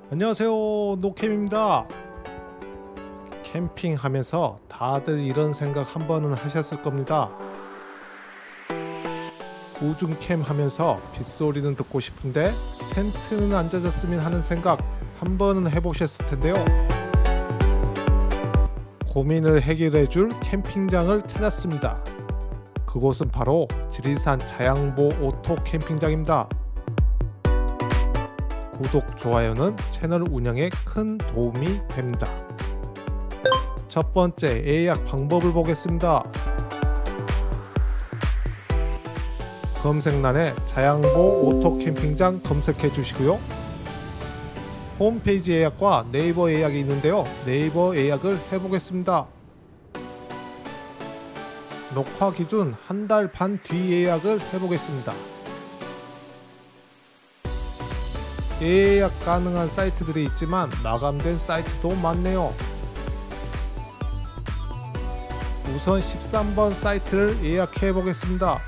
안녕하세요, 노캠입니다. 캠핑하면서 다들 이런 생각 한 번은 하셨을 겁니다. 우중캠 하면서 빗소리는 듣고 싶은데 텐트는 안 젖었으면 하는 생각 한 번은 해보셨을 텐데요. 고민을 해결해줄 캠핑장을 찾았습니다. 그곳은 바로 지리산 자양보 오토 캠핑장입니다. 구독, 좋아요는 채널 운영에 큰 도움이 됩니다. 첫 번째, 예약 방법을 보겠습니다. 검색란에 자양보 오토 캠핑장 검색해 주시고요. 홈페이지 예약과 네이버 예약이 있는데요. 네이버 예약을 해보겠습니다. 녹화 기준 한 달 반 뒤 예약을 해보겠습니다. 예약 가능한 사이트들이 있지만 마감된 사이트도 많네요. 우선 13번 사이트를 예약해 보겠습니다.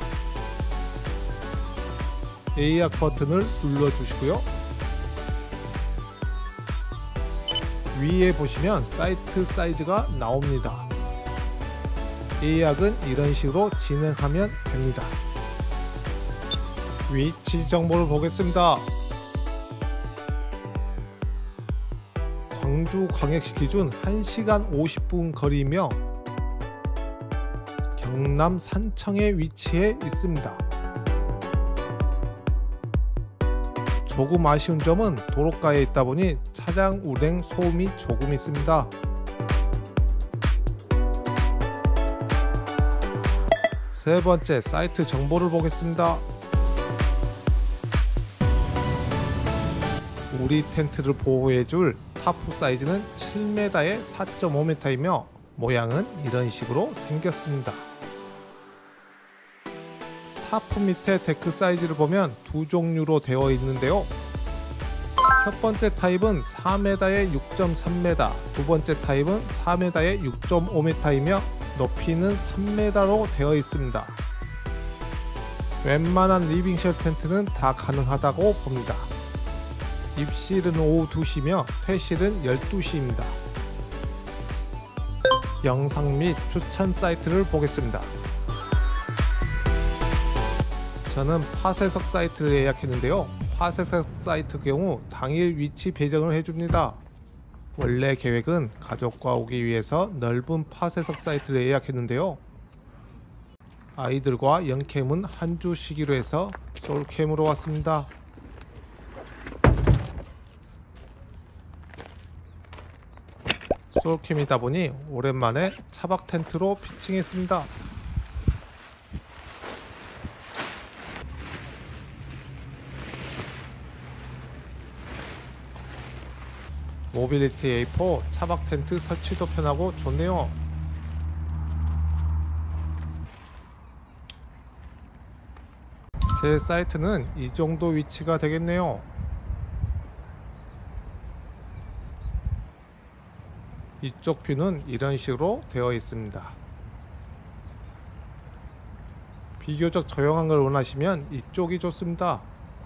예약 버튼을 눌러 주시고요. 위에 보시면 사이트 사이즈가 나옵니다. 예약은 이런 식으로 진행하면 됩니다. 위치 정보를 보겠습니다. 광주광역시 기준 1시간 50분 거리이며 경남 산청에 위치해 있습니다. 조금 아쉬운 점은 도로가에 있다 보니 차량 운행 소음이 조금 있습니다. 세 번째, 사이트 정보를 보겠습니다. 우리 텐트를 보호해줄 타프 사이즈는 7m에 4.5m이며 모양은 이런 식으로 생겼습니다. 타프 밑에 데크 사이즈를 보면 두 종류로 되어 있는데요. 첫 번째 타입은 4m에 6.3m, 두 번째 타입은 4m에 6.5m이며 높이는 3m로 되어 있습니다. 웬만한 리빙쉘 텐트는 다 가능하다고 봅니다. 입실은 오후 2시며 퇴실은 12시입니다. 영상 및 추천 사이트를 보겠습니다. 저는 파쇄석 사이트를 예약했는데요. 파쇄석 사이트 경우 당일 위치 배정을 해줍니다. 원래 계획은 가족과 오기 위해서 넓은 파쇄석 사이트를 예약했는데요. 아이들과 영캠은 한 주 쉬기로 해서 솔캠으로 왔습니다. 솔캠이다 보니 오랜만에 차박 텐트로 피칭했습니다. 모빌리티 A4 차박 텐트 설치도 편하고 좋네요. 제 사이트는 이 정도 위치가 되겠네요. 이쪽 뷰는 이런 식으로 되어 있습니다. 비교적 조용한 걸 원하시면 이쪽이 좋습니다.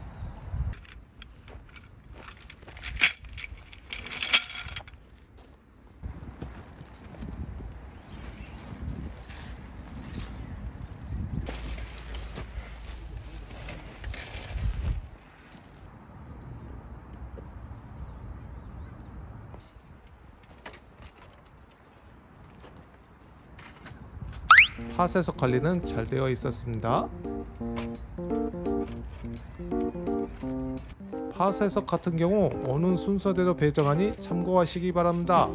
파쇄석 관리는 잘 되어 있었습니다. 파쇄석 같은 경우 오는 순서대로 배정하니 참고하시기 바랍니다.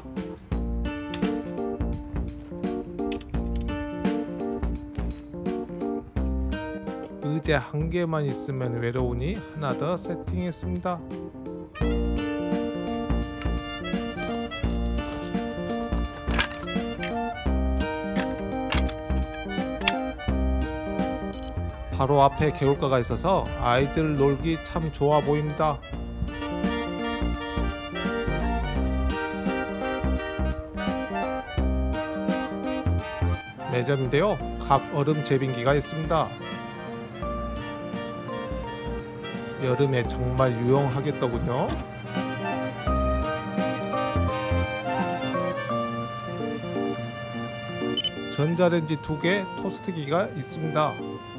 의자 한 개만 있으면 외로우니 하나 더 세팅했습니다. 바로 앞에 개울가가 있어서 아이들 놀기 참 좋아 보입니다. 매점인데요. 각 얼음 제빙기가 있습니다. 여름에 정말 유용하겠더군요. 전자레인지 2개, 토스트기가 있습니다.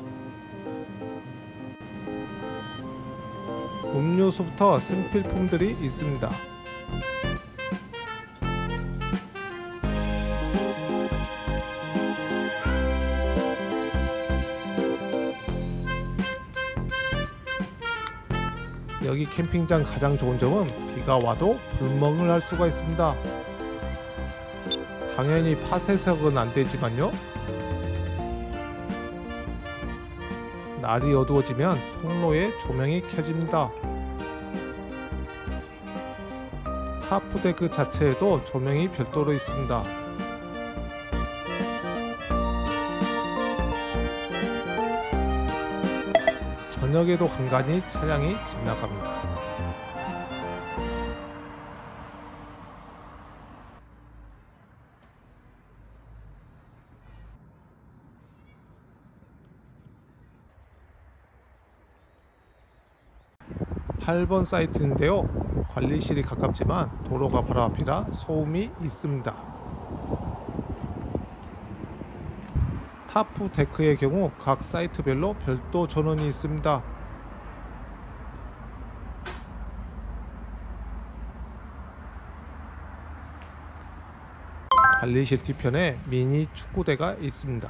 음료수부터 생필품들이 있습니다. 여기 캠핑장 가장 좋은 점은 비가 와도 불멍을 할 수가 있습니다. 당연히 팥해석은 안되지만요. 날이 어두워지면 통로에 조명이 켜집니다. 타프데크 자체에도 조명이 별도로 있습니다. 저녁에도 간간히 차량이 지나갑니다. (8번) 사이트인데요. 관리실이 가깝지만 도로가 바로 앞이라 소음이 있습니다. 타프 데크의 경우 각 사이트별로 별도 전원이 있습니다. 관리실 뒤편에 미니 축구대가 있습니다.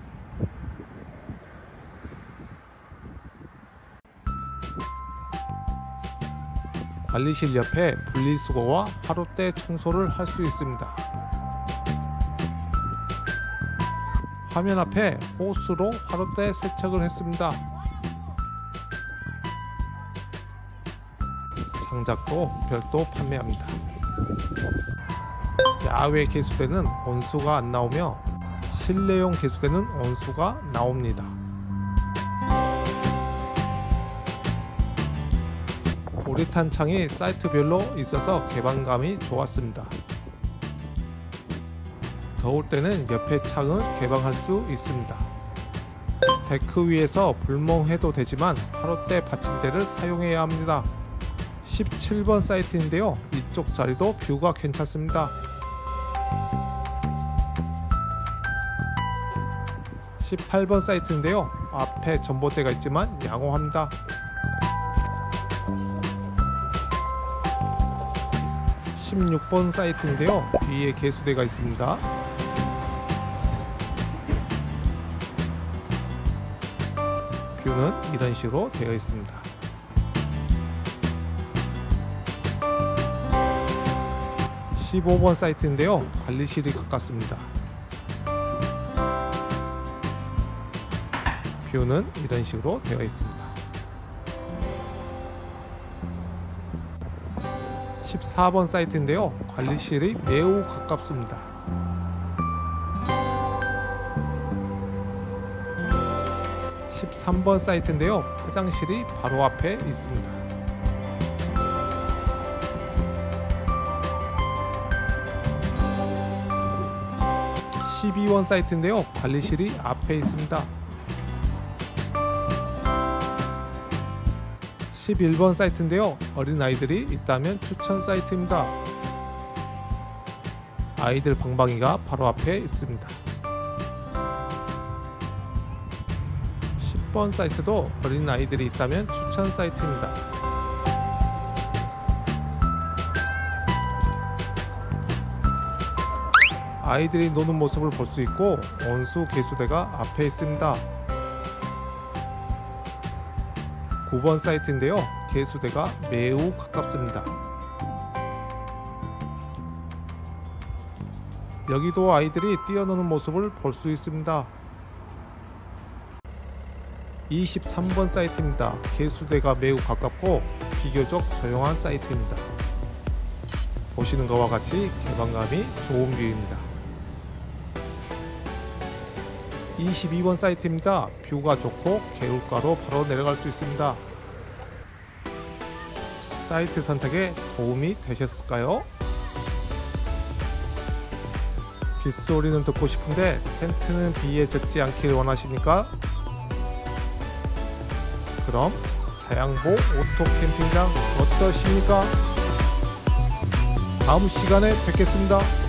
관리실 옆에 분리수거와 화롯대 청소를 할 수 있습니다. 화면 앞에 호스로 화롯대 세척을 했습니다. 장작도 별도 판매합니다. 야외 개수대는 온수가 안 나오며 실내용 개수대는 온수가 나옵니다. 우레탄 창이 사이트별로 있어서 개방감이 좋았습니다. 더울 때는 옆에 창을 개방할 수 있습니다. 데크 위에서 불멍해도 되지만 화롯대 받침대를 사용해야 합니다. 17번 사이트인데요. 이쪽 자리도 뷰가 괜찮습니다. 18번 사이트인데요. 앞에 전봇대가 있지만 양호합니다. 16번 사이트인데요. 뒤에 개수대가 있습니다. 뷰는 이런 식으로 되어 있습니다. 15번 사이트인데요. 관리실이 가깝습니다. 뷰는 이런 식으로 되어 있습니다. 14번 사이트인데요. 관리실이 매우 가깝습니다. 13번 사이트인데요. 화장실이 바로 앞에 있습니다. 12번 사이트인데요. 관리실이 앞에 있습니다. 11번 사이트인데요. 어린아이들이 있다면 추천 사이트입니다. 아이들 방방이가 바로 앞에 있습니다. 10번 사이트도 어린아이들이 있다면 추천 사이트입니다. 아이들이 노는 모습을 볼 수 있고 온수 개수대가 앞에 있습니다. 9번 사이트인데요. 개수대가 매우 가깝습니다. 여기도 아이들이 뛰어노는 모습을 볼 수 있습니다. 23번 사이트입니다. 개수대가 매우 가깝고 비교적 조용한 사이트입니다. 보시는 것과 같이 개방감이 좋은 뷰입니다. 22번 사이트입니다. 뷰가 좋고 개울가로 바로 내려갈 수 있습니다. 사이트 선택에 도움이 되셨을까요? 빗소리는 듣고 싶은데 텐트는 비에 젖지 않기를 원하십니까? 그럼 자양보 오토 캠핑장 어떠십니까? 다음 시간에 뵙겠습니다.